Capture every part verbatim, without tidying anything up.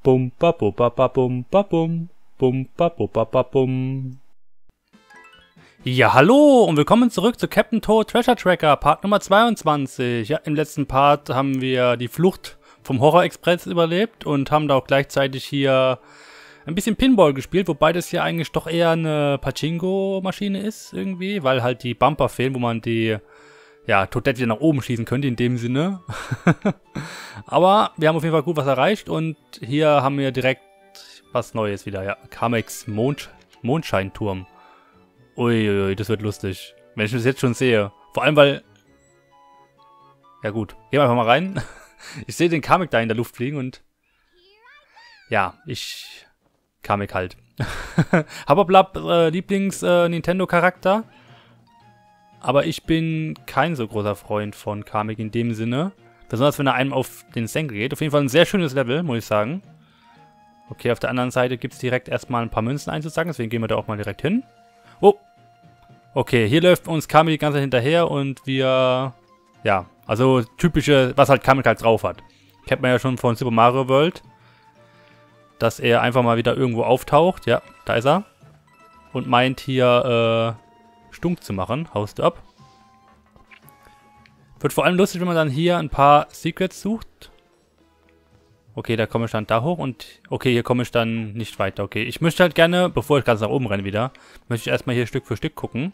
Bum ba bu ba ba bum ba bum. Bum ba bu ba ba bum. Ja, hallo und willkommen zurück zu Captain Toad Treasure Tracker, Part Nummer zweiundzwanzig. Ja, im letzten Part haben wir die Flucht vom Horror Express überlebt und haben da auch gleichzeitig hier ein bisschen Pinball gespielt, wobei das hier eigentlich doch eher eine Pachinko-Maschine ist irgendwie, weil halt die Bumper fehlen, wo man die, ja, Toadette wieder nach oben schießen könnte in dem Sinne. Aber wir haben auf jeden Fall gut was erreicht und hier haben wir direkt was Neues wieder, ja. Kamex Mond Mondscheinturm. Uiuiui, das wird lustig. Wenn ich das jetzt schon sehe. Vor allem, weil... Ja gut, gehen wir einfach mal rein. Ich sehe den Kamek da in der Luft fliegen und... Ja, ich... Kamek halt. Habberblab, äh, Lieblings-Nintendo-Charakter. Äh, Aber ich bin kein so großer Freund von Kamek in dem Sinne. Besonders wenn er einem auf den Senkel geht. Auf jeden Fall ein sehr schönes Level, muss ich sagen. Okay, auf der anderen Seite gibt es direkt erstmal ein paar Münzen einzusagen. Deswegen gehen wir da auch mal direkt hin. Oh! Okay, hier läuft uns Kamek die ganze Zeit hinterher und wir... Ja, also typische, was halt Kamek halt drauf hat. Kennt man ja schon von Super Mario World. Dass er einfach mal wieder irgendwo auftaucht. Ja, da ist er. Und meint hier, äh, stunk zu machen. Haust du ab. Wird vor allem lustig, wenn man dann hier ein paar Secrets sucht. Okay, da komme ich dann da hoch und... Okay, hier komme ich dann nicht weiter. Okay, ich möchte halt gerne, bevor ich ganz nach oben renne wieder, möchte ich erstmal hier Stück für Stück gucken.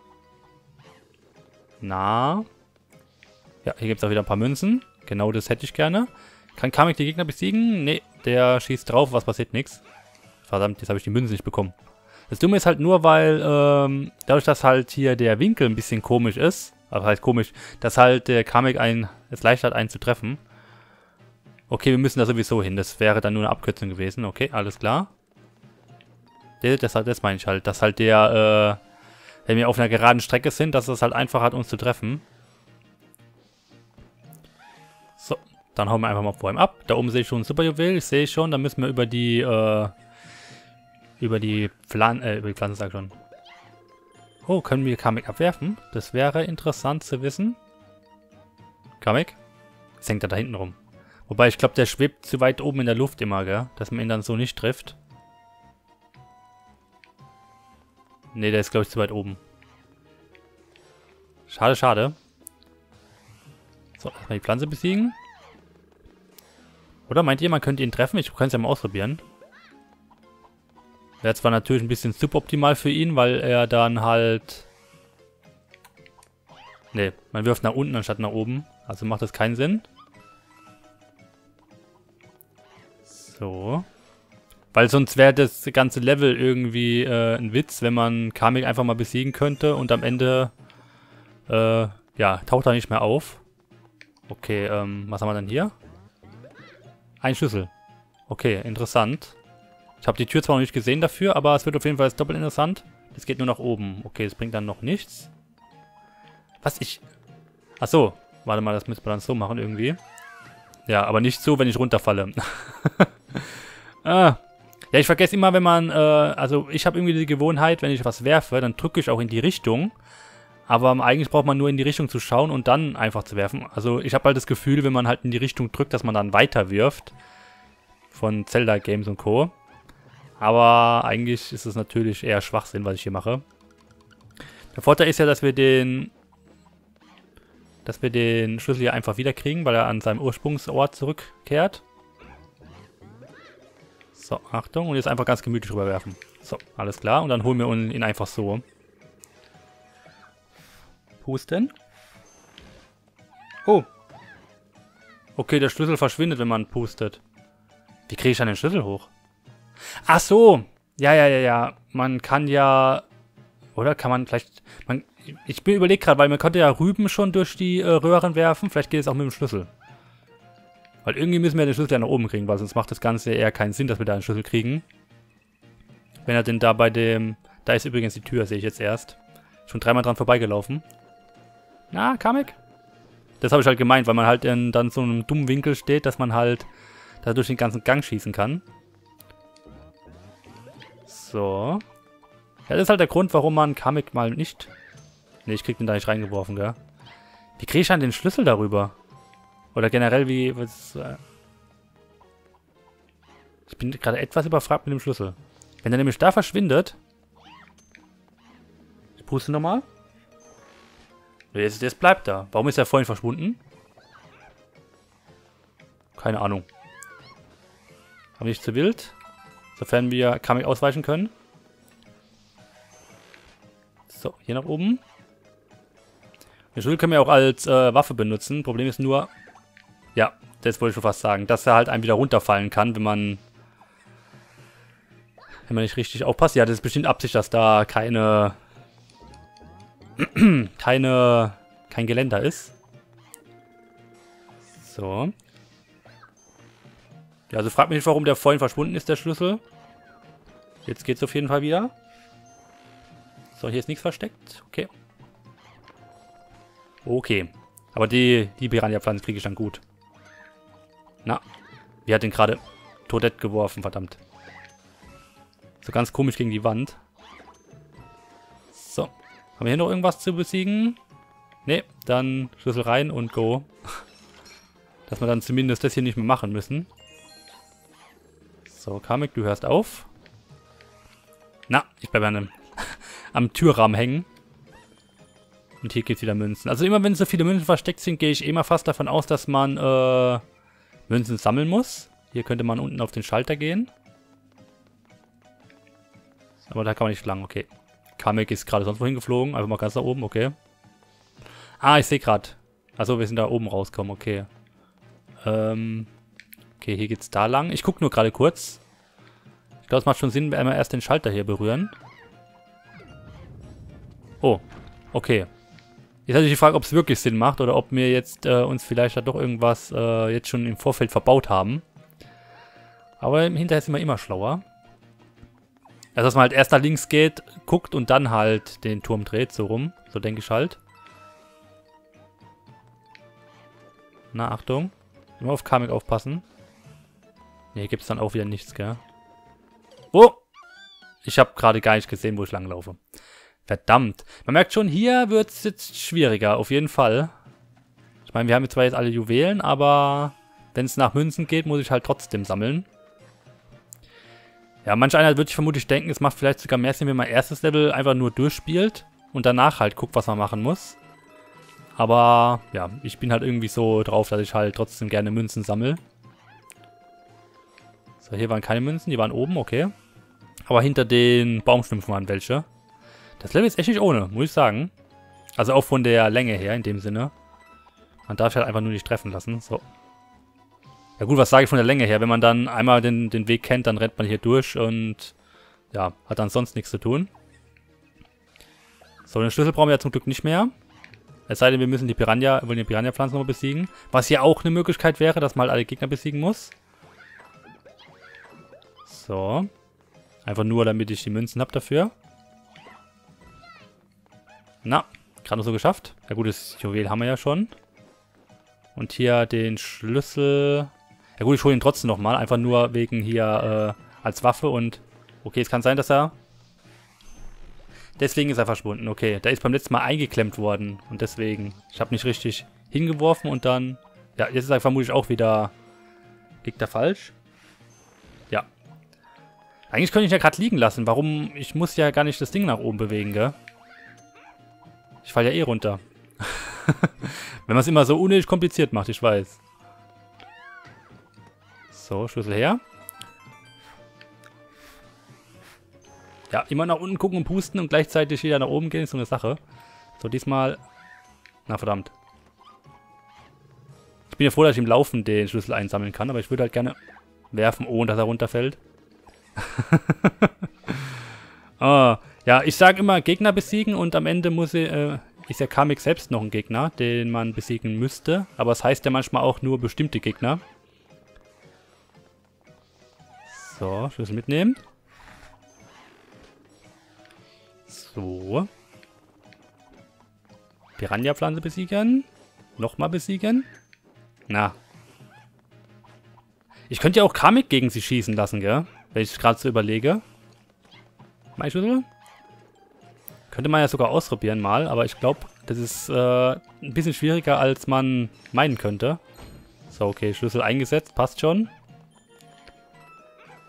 Na. Ja, hier gibt es auch wieder ein paar Münzen. Genau das hätte ich gerne. Kann Kamek die Gegner besiegen? Nee, der schießt drauf, was passiert? Nix. Verdammt, jetzt habe ich die Münzen nicht bekommen. Das Dumme ist halt nur, weil, ähm, dadurch, dass halt hier der Winkel ein bisschen komisch ist, aber halt komisch, dass halt der Kamek ein, es leicht hat, einen zu treffen. Okay, wir müssen da sowieso hin. Das wäre dann nur eine Abkürzung gewesen. Okay, alles klar. Das, das, das meine ich halt. Dass halt der, äh, wenn wir auf einer geraden Strecke sind, dass es halt einfach hat, uns zu treffen. So, dann hauen wir einfach mal vor ihm ab. Da oben sehe ich schon ein Superjuwel. Ich sehe schon, da müssen wir über die, äh, über die Pflanzen, äh, über die Pflanzen sag ich schon. Oh, können wir Kamek abwerfen? Das wäre interessant zu wissen. Kamek? Jetzt hängt er da hinten rum. Wobei, ich glaube, der schwebt zu weit oben in der Luft immer, gell? Dass man ihn dann so nicht trifft. Ne, der ist, glaube ich, zu weit oben. Schade, schade. So, erstmal die Pflanze besiegen. Oder meint ihr, man könnte ihn treffen? Ich könnte es ja mal ausprobieren. Wäre zwar natürlich ein bisschen suboptimal für ihn, weil er dann halt... Ne, man wirft nach unten anstatt nach oben. Also macht das keinen Sinn. So. Weil sonst wäre das ganze Level irgendwie äh, ein Witz, wenn man Kamek einfach mal besiegen könnte und am Ende äh, ja, taucht er nicht mehr auf. Okay, ähm, was haben wir denn hier? Ein Schlüssel. Okay, interessant. Ich habe die Tür zwar noch nicht gesehen dafür, aber es wird auf jeden Fall doppelt interessant. Das geht nur nach oben. Okay, das bringt dann noch nichts. Was ich... Achso, warte mal, das müssen wir dann so machen irgendwie. Ja, aber nicht so, wenn ich runterfalle. ah. Ja, ich vergesse immer, wenn man, äh, also ich habe irgendwie die Gewohnheit, wenn ich was werfe, dann drücke ich auch in die Richtung. Aber eigentlich braucht man nur in die Richtung zu schauen und dann einfach zu werfen. Also ich habe halt das Gefühl, wenn man halt in die Richtung drückt, dass man dann weiter wirft. Von Zelda Games und Co. Aber eigentlich ist es natürlich eher Schwachsinn, was ich hier mache. Der Vorteil ist ja, dass wir den... dass wir den Schlüssel hier einfach wieder kriegen, weil er an seinem Ursprungsort zurückkehrt. So, Achtung. Und jetzt einfach ganz gemütlich rüberwerfen. So, alles klar. Und dann holen wir ihn einfach so. Pusten. Oh. Okay, der Schlüssel verschwindet, wenn man pustet. Wie kriege ich dann den Schlüssel hoch? Ach so. Ja, ja, ja, ja. Man kann ja... Oder kann man vielleicht... Man, ich bin überlegt gerade, weil man konnte ja Rüben schon durch die äh, Röhren werfen. Vielleicht geht es auch mit dem Schlüssel. Weil irgendwie müssen wir den Schlüssel ja nach oben kriegen, weil sonst macht das Ganze eher keinen Sinn, dass wir da einen Schlüssel kriegen. Wenn er denn da bei dem... Da ist übrigens die Tür, sehe ich jetzt erst. Schon dreimal dran vorbeigelaufen. Na, Kamek? Das habe ich halt gemeint, weil man halt in dann so einem dummen Winkel steht, dass man halt da durch den ganzen Gang schießen kann. So. Ja, das ist halt der Grund, warum man Kamek mal nicht... Ne, ich krieg den da nicht reingeworfen, gell? Wie kriege ich dann den Schlüssel darüber? Oder generell wie... Was, äh Ich bin gerade etwas überfragt mit dem Schlüssel. Wenn er nämlich da verschwindet... Ich puste nochmal. Jetzt, jetzt bleibt er. Warum ist er vorhin verschwunden? Keine Ahnung. Aber nicht zu wild. Sofern wir Kamek ausweichen können. So, hier nach oben. Den Schlüssel können wir auch als äh, Waffe benutzen. Problem ist nur... Ja, das wollte ich schon fast sagen. Dass er halt einem wieder runterfallen kann, wenn man... Wenn man nicht richtig aufpasst. Ja, das ist bestimmt Absicht, dass da keine... keine... kein Geländer ist. So. Ja, also fragt mich nicht, warum der vorhin verschwunden ist, der Schlüssel. Jetzt geht's auf jeden Fall wieder. So, hier ist nichts versteckt. Okay. Okay. Aber die, die Piranha-Pflanze kriege ich dann gut. Na, wie hat den gerade Toadette geworfen, verdammt. So ganz komisch gegen die Wand. So. Haben wir hier noch irgendwas zu besiegen? Ne, dann Schlüssel rein und go. Dass wir dann zumindest das hier nicht mehr machen müssen. So, Kamek, du hörst auf. Na, ich bleibe an am Türrahmen hängen. Und hier geht's wieder Münzen. Also immer wenn so viele Münzen versteckt sind, gehe ich immer fast davon aus, dass man äh, Münzen sammeln muss. Hier könnte man unten auf den Schalter gehen. Aber da kann man nicht lang, okay. Kamek ist gerade sonst wohin geflogen, einfach mal ganz da oben, okay. Ah, ich sehe gerade. Achso, wir sind da oben rausgekommen, okay. Ähm... Okay, hier geht's da lang. Ich gucke nur gerade kurz. Ich glaube, es macht schon Sinn, wenn wir erst den Schalter hier berühren. Oh, okay. Jetzt hatte ich die Frage, ob es wirklich Sinn macht oder ob wir jetzt äh, uns vielleicht da doch irgendwas äh, jetzt schon im Vorfeld verbaut haben. Aber hinterher sind wir immer schlauer. Also, dass man halt erst nach links geht, guckt und dann halt den Turm dreht, so rum. So denke ich halt. Na, Achtung. Immer auf Kamek aufpassen. Ne, hier gibt es dann auch wieder nichts, gell? Oh! Ich habe gerade gar nicht gesehen, wo ich langlaufe. Verdammt. Man merkt schon, hier wird es jetzt schwieriger, auf jeden Fall. Ich meine, wir haben jetzt zwar jetzt alle Juwelen, aber wenn es nach Münzen geht, muss ich halt trotzdem sammeln. Ja, manch einer würde ich vermutlich denken, es macht vielleicht sogar mehr Sinn, wenn man erstes Level einfach nur durchspielt und danach halt guckt, was man machen muss. Aber ja, ich bin halt irgendwie so drauf, dass ich halt trotzdem gerne Münzen sammle. So, hier waren keine Münzen, die waren oben, okay. Aber hinter den Baumstümpfen waren welche. Das Level ist echt nicht ohne, muss ich sagen. Also auch von der Länge her, in dem Sinne. Man darf halt einfach nur nicht treffen lassen, so. Ja gut, was sage ich von der Länge her? Wenn man dann einmal den, den Weg kennt, dann rennt man hier durch und ja, hat dann sonst nichts zu tun. So, den Schlüssel brauchen wir ja zum Glück nicht mehr. Es sei denn, wir müssen die Piranha, wollen die Piranha-Pflanzen nochmal besiegen. Was hier auch eine Möglichkeit wäre, dass man halt alle Gegner besiegen muss. So. Einfach nur, damit ich die Münzen habe dafür. Na, gerade noch so geschafft. Ja gut, das Juwel haben wir ja schon. Und hier den Schlüssel. Ja gut, ich hole ihn trotzdem nochmal. Einfach nur wegen hier äh, als Waffe und... Okay, es kann sein, dass er... Deswegen ist er verschwunden. Okay, der ist beim letzten Mal eingeklemmt worden. Und deswegen... Ich habe nicht richtig hingeworfen und dann... Ja, jetzt ist er vermutlich auch wieder... Liegt er falsch? Ja. Eigentlich könnte ich ja gerade liegen lassen. Warum? Ich muss ja gar nicht das Ding nach oben bewegen, gell? Ich falle ja eh runter. Wenn man es immer so unnötig kompliziert macht, ich weiß. So, Schlüssel her. Ja, immer nach unten gucken und pusten und gleichzeitig wieder nach oben gehen, ist so eine Sache. So, diesmal... Na, verdammt. Ich bin ja froh, dass ich im Laufen den Schlüssel einsammeln kann, aber ich würde halt gerne werfen, ohne dass er runterfällt. Oh, ja, ich sage immer Gegner besiegen und am Ende muss ich, äh, ist ja Kamek selbst noch ein Gegner, den man besiegen müsste. Aber es heißt ja manchmal auch nur bestimmte Gegner. So, Schlüssel mitnehmen. So. Piranha-Pflanze besiegen. Nochmal besiegen. Na. Ich könnte ja auch Kamek gegen sie schießen lassen, gell? Wenn ich es gerade so überlege. Mein Schlüssel? Könnte man ja sogar ausprobieren mal, aber ich glaube, das ist äh, ein bisschen schwieriger, als man meinen könnte. So, okay, Schlüssel eingesetzt, passt schon.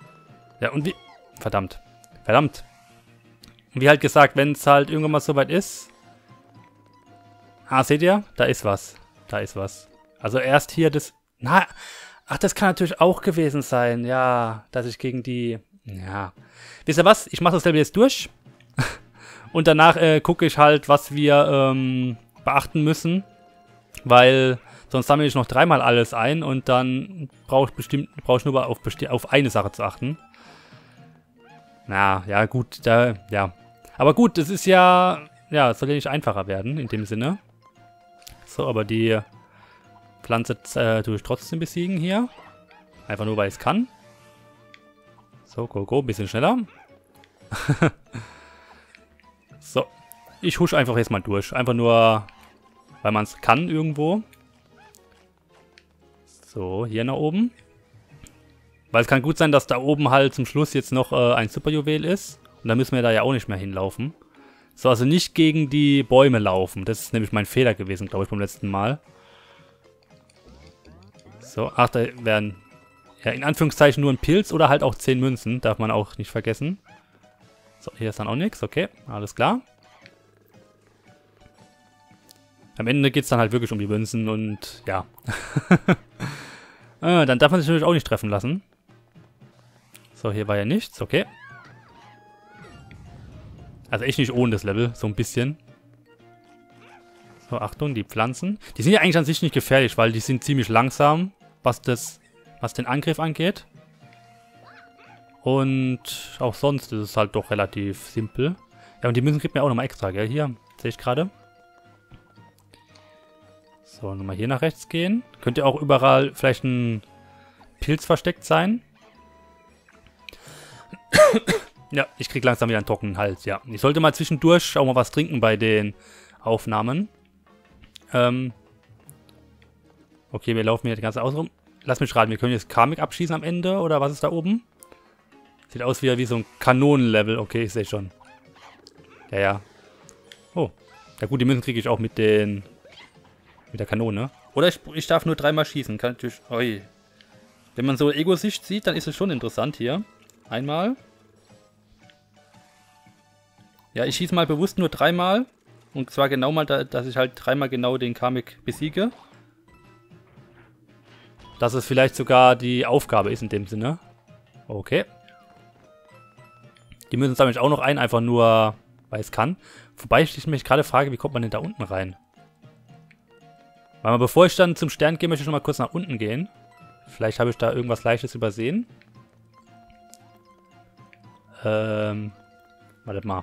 Ja, und wie... Verdammt. Verdammt. Und wie halt gesagt, wenn es halt irgendwann mal soweit ist... Ah, seht ihr? Da ist was. Da ist was. Also erst hier das... Na... Ach, das kann natürlich auch gewesen sein. Ja, dass ich gegen die... Ja. Wisst ihr was? Ich mache das selber jetzt durch. Und danach äh, gucke ich halt, was wir ähm, beachten müssen. Weil sonst sammle ich noch dreimal alles ein und dann brauche ich bestimmt, brauche ich nur auf, auf eine Sache zu achten. Na, ja gut, da, ja. Aber gut, das ist ja, ja, es soll ja nicht einfacher werden in dem Sinne. So, aber die Pflanze äh, tue ich trotzdem besiegen hier. Einfach nur, weil ich es kann. So, go, go, ein bisschen schneller. So, ich husch einfach jetzt mal durch. Einfach nur, weil man es kann irgendwo. So, hier nach oben. Weil es kann gut sein, dass da oben halt zum Schluss jetzt noch äh, ein Superjuwel ist. Und dann müssen wir da ja auch nicht mehr hinlaufen. So, also nicht gegen die Bäume laufen. Das ist nämlich mein Fehler gewesen, glaube ich, beim letzten Mal. So, ach, da werden ja in Anführungszeichen nur ein Pilz oder halt auch zehn Münzen. Darf man auch nicht vergessen. So, hier ist dann auch nichts. Okay, alles klar. Am Ende geht es dann halt wirklich um die Münzen und ja. äh, dann darf man sich natürlich auch nicht treffen lassen. So, hier war ja nichts. Okay. Also echt nicht ohne das Level, so ein bisschen. So, Achtung, die Pflanzen. Die sind ja eigentlich an sich nicht gefährlich, weil die sind ziemlich langsam, was das, was den Angriff angeht. Und auch sonst ist es halt doch relativ simpel. Ja, und die Münzen kriegt man auch nochmal extra, gell? Hier, sehe ich gerade. So, nochmal hier nach rechts gehen. Könnte auch überall vielleicht ein Pilz versteckt sein. Ja, ich krieg langsam wieder einen trockenen Hals, ja. Ich sollte mal zwischendurch auch mal was trinken bei den Aufnahmen. Ähm. Okay, wir laufen hier die ganze Zeit rum. Lass mich raten, wir können jetzt Karmik abschießen am Ende, oder was ist da oben? Sieht aus wie, wie so ein Kanonenlevel. Okay, ich sehe schon. Ja, ja. Oh. Ja gut, die Münzen kriege ich auch mit den... mit der Kanone. Oder ich, ich darf nur dreimal schießen. Kann natürlich... Oi. Wenn man so Ego-Sicht sieht, dann ist es schon interessant hier. Einmal. Ja, ich schieße mal bewusst nur dreimal. Und zwar genau mal, da, dass ich halt dreimal genau den Karmik besiege. Dass es vielleicht sogar die Aufgabe ist in dem Sinne. Okay. Die Münzen sammle ich auch noch ein, einfach nur, weil es kann. Wobei ich mich gerade frage, wie kommt man denn da unten rein? Weil mal, bevor ich dann zum Stern gehe, möchte ich noch mal kurz nach unten gehen. Vielleicht habe ich da irgendwas Leichtes übersehen. Ähm, warte mal.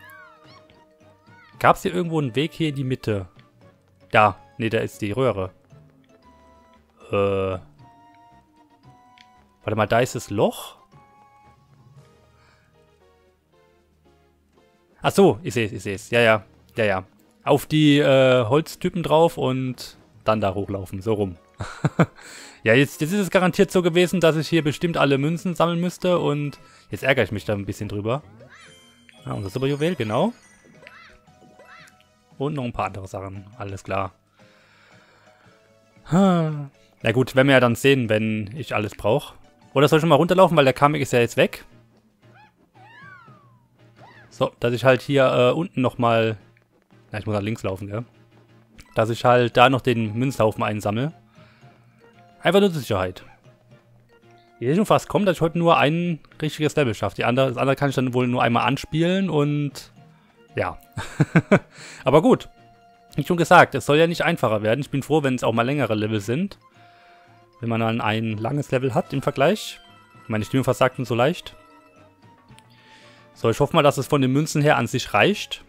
Gab es hier irgendwo einen Weg hier in die Mitte? Da, nee, da ist die Röhre. Äh. Warte mal, da ist das Loch. Ach so, ich sehe es, ich sehe es. Ja, ja, ja, ja. Auf die äh, Holztypen drauf und dann da hochlaufen, so rum. Ja, jetzt, jetzt ist es garantiert so gewesen, dass ich hier bestimmt alle Münzen sammeln müsste und jetzt ärgere ich mich da ein bisschen drüber. Ja, unser Superjuwel, genau. Und noch ein paar andere Sachen, alles klar. Na gut, werden wir ja dann sehen, wenn ich alles brauche. Oder soll ich schon mal runterlaufen, weil der Karmik ist ja jetzt weg. So, dass ich halt hier äh, unten nochmal... Ja, ich muss nach links laufen, gell? Dass ich halt da noch den Münzhaufen einsammle. Einfach nur zur Sicherheit. Ich hätte schon fast kommen, dass ich heute nur ein richtiges Level schaffe. Die andere, das andere kann ich dann wohl nur einmal anspielen und... Ja. Aber gut. Wie schon gesagt, es soll ja nicht einfacher werden. Ich bin froh, wenn es auch mal längere Level sind. Wenn man dann ein langes Level hat im Vergleich. Meine Stimme versagt und so leicht. So, ich hoffe mal, dass es von den Münzen her an sich reicht.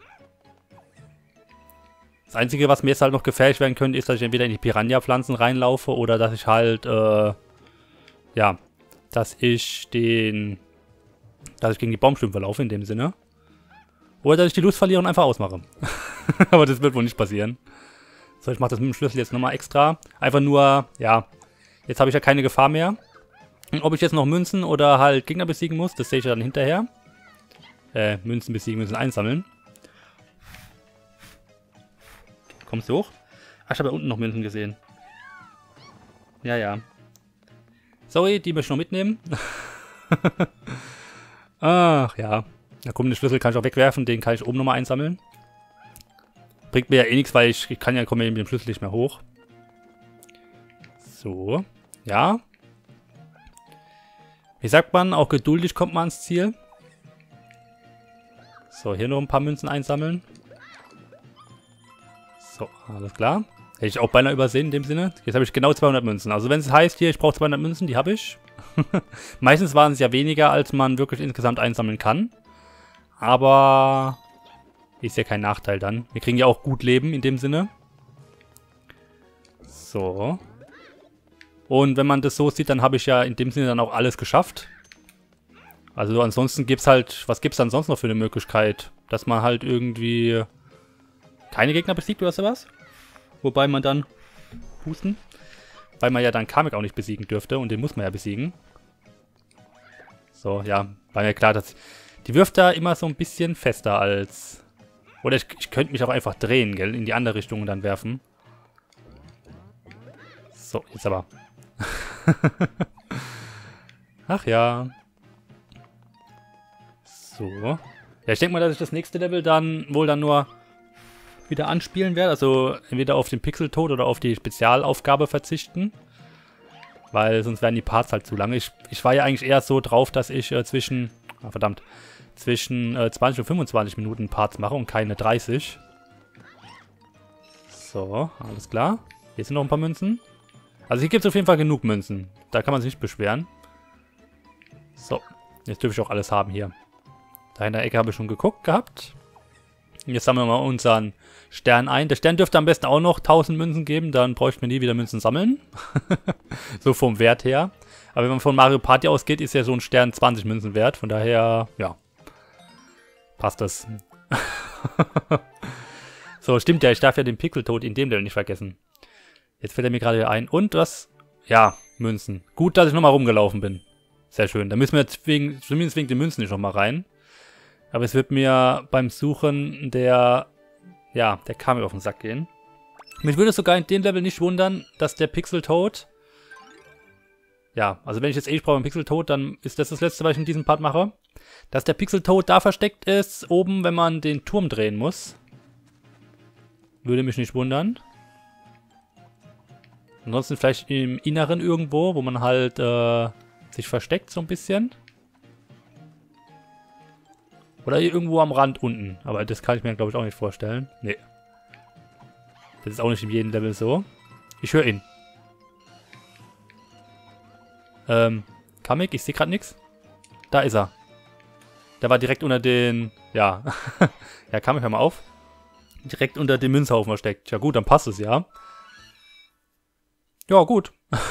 Das Einzige, was mir jetzt halt noch gefährlich werden könnte, ist, dass ich entweder in die Piranha-Pflanzen reinlaufe oder dass ich halt, äh, ja, dass ich den, dass ich gegen die Baumstümpfe laufe in dem Sinne. Oder dass ich die Lust verliere und einfach ausmache. Aber das wird wohl nicht passieren. So, ich mache das mit dem Schlüssel jetzt nochmal extra. Einfach nur, ja, jetzt habe ich ja keine Gefahr mehr. Und ob ich jetzt noch Münzen oder halt Gegner besiegen muss, das sehe ich dann hinterher. Äh, Münzen besiegen, Münzen einsammeln. Kommst du hoch? Ach, ich habe da unten noch Münzen gesehen. Ja, ja. Sorry, die möchte ich noch mitnehmen. Ach, ja. Da kommt den Schlüssel, kann ich auch wegwerfen. Den kann ich oben nochmal einsammeln. Bringt mir ja eh nichts, weil ich, ich kann ja, komme ja mit dem Schlüssel nicht mehr hoch. So. Ja. Wie sagt man, auch geduldig kommt man ans Ziel. So, hier noch ein paar Münzen einsammeln. So, alles klar. Hätte ich auch beinahe übersehen in dem Sinne. Jetzt habe ich genau zweihundert Münzen. Also wenn es heißt hier, ich brauche zweihundert Münzen, die habe ich. Meistens waren es ja weniger, als man wirklich insgesamt einsammeln kann. Aber ist ja kein Nachteil dann. Wir kriegen ja auch gut Leben in dem Sinne. So. Und wenn man das so sieht, dann habe ich ja in dem Sinne dann auch alles geschafft. Also ansonsten gibt es halt, was gibt es dann sonst noch für eine Möglichkeit? Dass man halt irgendwie keine Gegner besiegt oder sowas? Wobei man dann husten. Weil man ja dann Kamek auch nicht besiegen dürfte und den muss man ja besiegen. So, ja, war mir klar, dass die wirft da immer so ein bisschen fester als... Oder ich, ich könnte mich auch einfach drehen, gell? In die andere Richtung und dann werfen. So, jetzt aber. Ach ja. So. Ja, ich denke mal, dass ich das nächste Level dann wohl dann nur wieder anspielen werde. Also entweder auf den Pixeltod oder auf die Spezialaufgabe verzichten. Weil sonst wären die Parts halt zu lange. Ich, ich war ja eigentlich eher so drauf, dass ich äh, zwischen... Ah, verdammt. Zwischen äh, zwanzig und fünfundzwanzig Minuten Parts mache und keine dreißig. So, alles klar. Hier sind noch ein paar Münzen. Also hier gibt es auf jeden Fall genug Münzen. Da kann man sich nicht beschweren. So, jetzt dürfe ich auch alles haben hier. Da in der Ecke habe ich schon geguckt gehabt. Jetzt sammeln wir mal unseren Stern ein. Der Stern dürfte am besten auch noch tausend Münzen geben. Dann bräuchten wir nie wieder Münzen sammeln. So vom Wert her. Aber wenn man von Mario Party ausgeht, ist ja so ein Stern zwanzig Münzen wert. Von daher, ja. Passt das. So, stimmt ja. Ich darf ja den Pixeltod in dem Level nicht vergessen. Jetzt fällt er mir gerade wieder ein. Und was? Ja, Münzen. Gut, dass ich nochmal rumgelaufen bin. Sehr schön. Da müssen wir jetzt wegen, zumindest wegen den Münzen nicht nochmal rein. Aber es wird mir beim Suchen der, ja, der Kamek auf den Sack gehen. Mich würde es sogar in dem Level nicht wundern, dass der Pixeltod, ja, also wenn ich jetzt eh brauche einen Pixeltod, dann ist das das letzte, was ich in diesem Part mache. Dass der Pixeltod da versteckt ist, oben, wenn man den Turm drehen muss. Würde mich nicht wundern. Ansonsten vielleicht im Inneren irgendwo, wo man halt äh, sich versteckt so ein bisschen. Oder irgendwo am Rand unten. Aber das kann ich mir, glaube ich, auch nicht vorstellen. Nee. Das ist auch nicht in jedem Level so. Ich höre ihn. Ähm, Kamek, ich sehe gerade nichts. Da ist er. Der war direkt unter den... Ja. Ja, Kamek, hör mal auf. Direkt unter dem Münzhaufen versteckt. Ja gut, dann passt es ja. Ja, gut.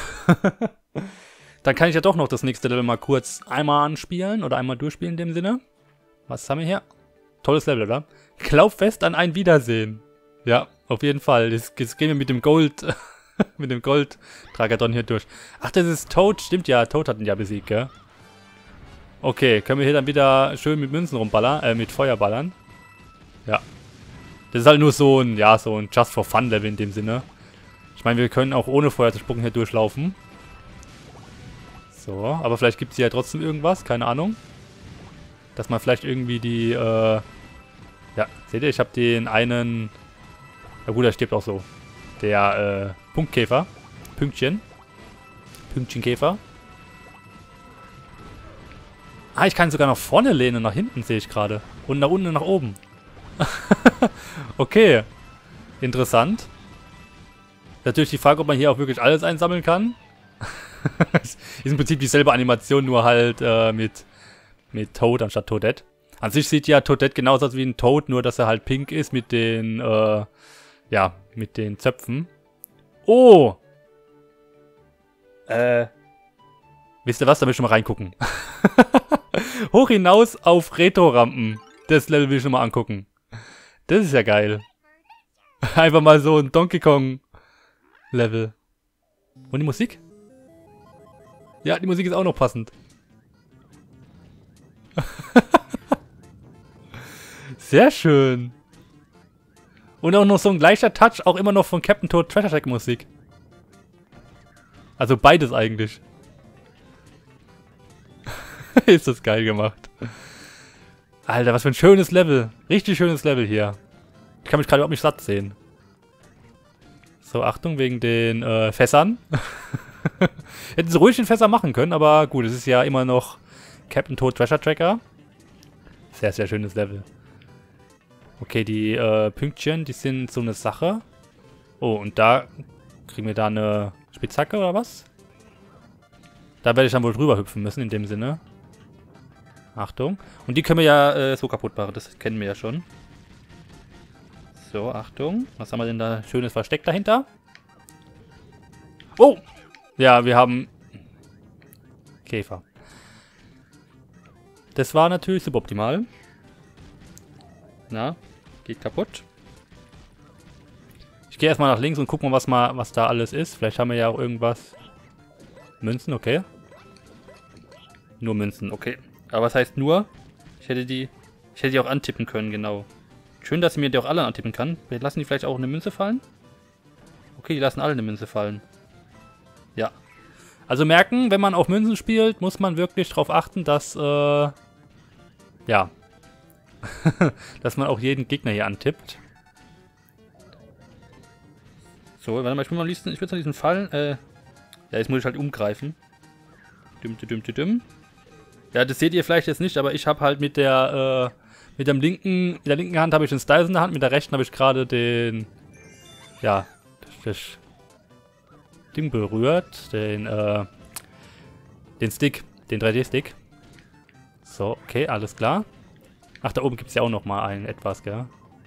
Dann kann ich ja doch noch das nächste Level mal kurz einmal anspielen. Oder einmal durchspielen in dem Sinne. Was haben wir hier? Tolles Level, oder? Glaub fest an ein Wiedersehen. Ja, auf jeden Fall. Jetzt, jetzt gehen wir mit dem Gold... mit dem Gold-Tragadon hier durch. Ach, das ist Toad. Stimmt ja, Toad hat ihn ja besiegt, gell? Okay, können wir hier dann wieder schön mit Münzen rumballern, äh, mit Feuer ballern. Ja. Das ist halt nur so ein, ja, so ein Just-for-Fun-Level in dem Sinne. Ich meine, wir können auch ohne Feuer zu spucken hier durchlaufen. So, aber vielleicht gibt es hier ja trotzdem irgendwas, keine Ahnung. Dass man vielleicht irgendwie die, äh... Ja, seht ihr, ich habe den einen... Ja gut, der stirbt auch so. Der, äh, Punktkäfer. Pünktchen. Pünktchenkäfer. Ah, ich kann sogar nach vorne lehnen, nach hinten sehe ich gerade. Und nach unten und nach oben. Okay. Interessant. Natürlich die Frage, ob man hier auch wirklich alles einsammeln kann. Ist im Prinzip dieselbe Animation, nur halt äh, mit, mit Toad anstatt Toadette. An sich sieht ja Toadette genauso aus wie ein Toad, nur dass er halt pink ist mit den, äh, ja, mit den Zöpfen. Oh! Äh. Wisst ihr was? Da will ich schon mal reingucken. Hoch hinaus auf Retro-Rampen. Das Level will ich schon mal angucken. Das ist ja geil. Einfach mal so ein Donkey Kong-Level. Und die Musik? Ja, die Musik ist auch noch passend. Sehr schön. Und auch noch so ein gleicher Touch, auch immer noch von Captain Toad Treasure Track Musik. Also beides eigentlich. Ist das geil gemacht. Alter, was für ein schönes Level. Richtig schönes Level hier. Ich kann mich gerade überhaupt nicht satt sehen. So, Achtung, wegen den äh, Fässern. Hätten sie ruhig den Fässer machen können, aber gut, es ist ja immer noch Captain Toad Treasure Tracker. Sehr, sehr schönes Level. Okay, die äh, Pünktchen, die sind so eine Sache. Oh, und da kriegen wir da eine Spitzhacke oder was? Da werde ich dann wohl drüber hüpfen müssen, in dem Sinne. Achtung. Und die können wir ja äh, so kaputt machen, das kennen wir ja schon. So, Achtung. Was haben wir denn da schönes Versteck dahinter? Oh! Ja, wir haben Käfer. Das war natürlich suboptimal. Na, geht kaputt. Ich gehe erstmal nach links und guck mal, was, mal, was da alles ist. Vielleicht haben wir ja auch irgendwas. Münzen, okay. Nur Münzen, okay. Aber was heißt nur? Ich hätte die. Ich hätte die auch antippen können, genau. Schön, dass ich mir die auch alle antippen kann. Lassen die vielleicht auch eine Münze fallen? Okay, die lassen alle eine Münze fallen. Ja. Also merken, wenn man auf Münzen spielt, muss man wirklich darauf achten, dass, äh, ja, dass man auch jeden Gegner hier antippt. So, warte mal, ich will mal liesen, ich will jetzt an diesen Fallen, äh, ja, jetzt muss ich halt umgreifen. Düm, düm, düm, düm. Ja, das seht ihr vielleicht jetzt nicht, aber ich habe halt mit der, äh, mit dem linken, mit der linken Hand habe ich den Styles in der Hand, mit der rechten habe ich gerade den, ja, das, das Ding berührt, den, äh, den Stick, den drei D-Stick. So, okay, alles klar. Ach, da oben gibt es ja auch noch mal ein etwas, gell?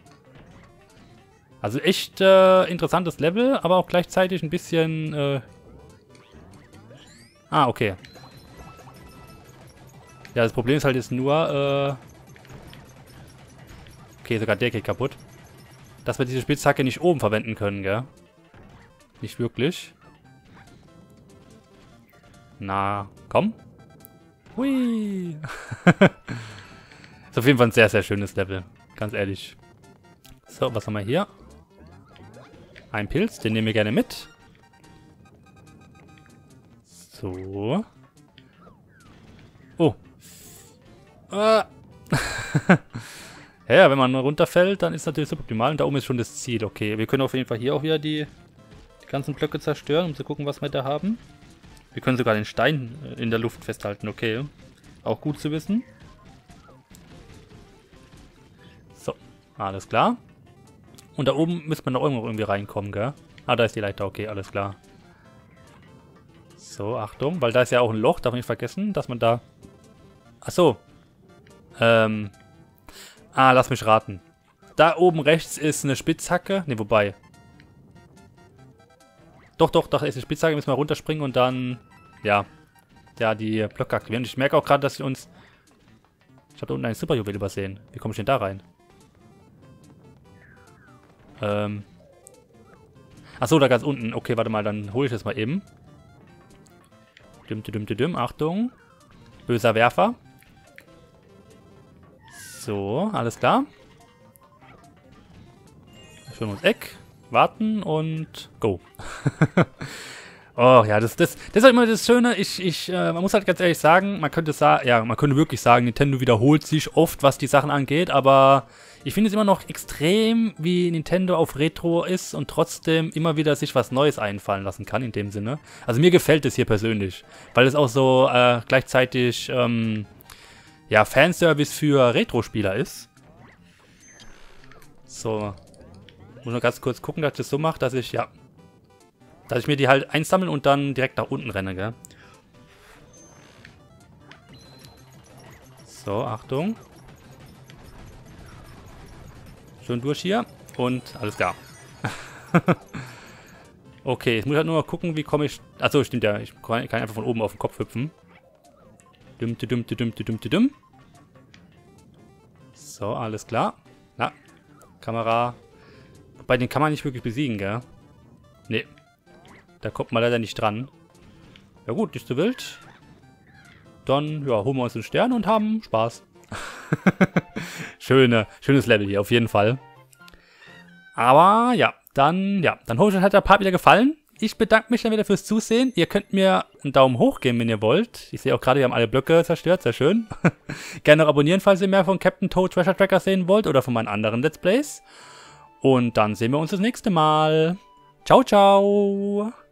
Also echt äh, interessantes Level, aber auch gleichzeitig ein bisschen, äh Ah, okay. Ja, das Problem ist halt jetzt nur, äh okay, sogar der geht kaputt. Dass wir diese Spitzhacke nicht oben verwenden können, gell? Nicht wirklich. Na, komm. Hui. Ist auf jeden Fall ein sehr, sehr schönes Level. Ganz ehrlich. So, was haben wir hier? Ein Pilz, den nehmen wir gerne mit. So. Oh. Ah. Ja, wenn man runterfällt, dann ist natürlich suboptimal. Und da oben ist schon das Ziel. Okay, wir können auf jeden Fall hier auch wieder die, die ganzen Blöcke zerstören, um zu gucken, was wir da haben. Wir können sogar den Stein in der Luft festhalten. Okay, auch gut zu wissen. So, alles klar. Und da oben müsste man noch irgendwo irgendwie reinkommen, gell? Ah, da ist die Leiter. Okay, alles klar. So, Achtung, weil da ist ja auch ein Loch. Darf man nicht vergessen, dass man da... Ach so. Ähm... Ah, lass mich raten. Da oben rechts ist eine Spitzhacke. Ne, wobei. Doch, doch, doch, ist eine Spitzhacke. Müssen wir runterspringen und dann, ja, ja, die Blöcke aktivieren. Und ich merke auch gerade, dass wir uns... Ich habe da unten ein Superjuwel übersehen. Wie komme ich denn da rein? Ähm... Achso, da ganz unten. Okay, warte mal, dann hole ich das mal eben. Düm, düm, düm, düm. Achtung. Böser Werfer. So, alles klar. Schön ums Eck. Warten und go. Oh ja, das, das, das ist halt immer das Schöne. Ich, ich, äh, man muss halt ganz ehrlich sagen, man könnte sagen, ja, man könnte wirklich sagen, Nintendo wiederholt sich oft, was die Sachen angeht, aber ich finde es immer noch extrem, wie Nintendo auf Retro ist und trotzdem immer wieder sich was Neues einfallen lassen kann in dem Sinne. Also mir gefällt es hier persönlich, weil es auch so äh, gleichzeitig ähm, ja, Fanservice für Retro-Spieler ist. So. Muss nur ganz kurz gucken, dass ich das so mache, dass ich, ja, dass ich mir die halt einsammeln und dann direkt nach unten renne, gell? So, Achtung. Schön durch hier. Und alles klar. Okay, jetzt muss ich halt nur mal gucken, wie komme ich... Achso, stimmt ja. Ich kann einfach von oben auf den Kopf hüpfen. Düm, düm, düm, düm, düm, düm. So, alles klar. Na, Kamera. Bei den kann man nicht wirklich besiegen, gell? Nee. Da kommt man leider nicht dran. Ja gut, nicht so wild. Dann, ja, holen wir uns den Stern und haben Spaß. Schöne, schönes Level hier, auf jeden Fall. Aber, ja, dann, ja, dann hoffe ich, euch hat der Part wieder gefallen. ich bedanke mich dann wieder fürs Zusehen. Ihr könnt mir einen Daumen hoch geben, wenn ihr wollt. Ich sehe auch gerade, wir haben alle Blöcke zerstört, sehr schön. Gerne noch abonnieren, falls ihr mehr von Captain Toad Treasure Tracker sehen wollt oder von meinen anderen Let's Plays. Und dann sehen wir uns das nächste Mal. Ciao, ciao.